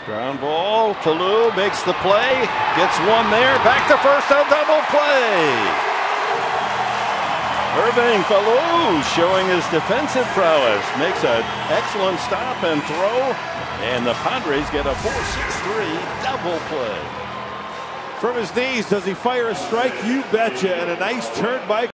Ground ball. Falu makes the play. Gets one there. Back to first. A double play. Irving Falu showing his defensive prowess. Makes an excellent stop and throw. And the Padres get a 4-6-3 double play. From his knees, does he fire a strike? You betcha. And a nice turn by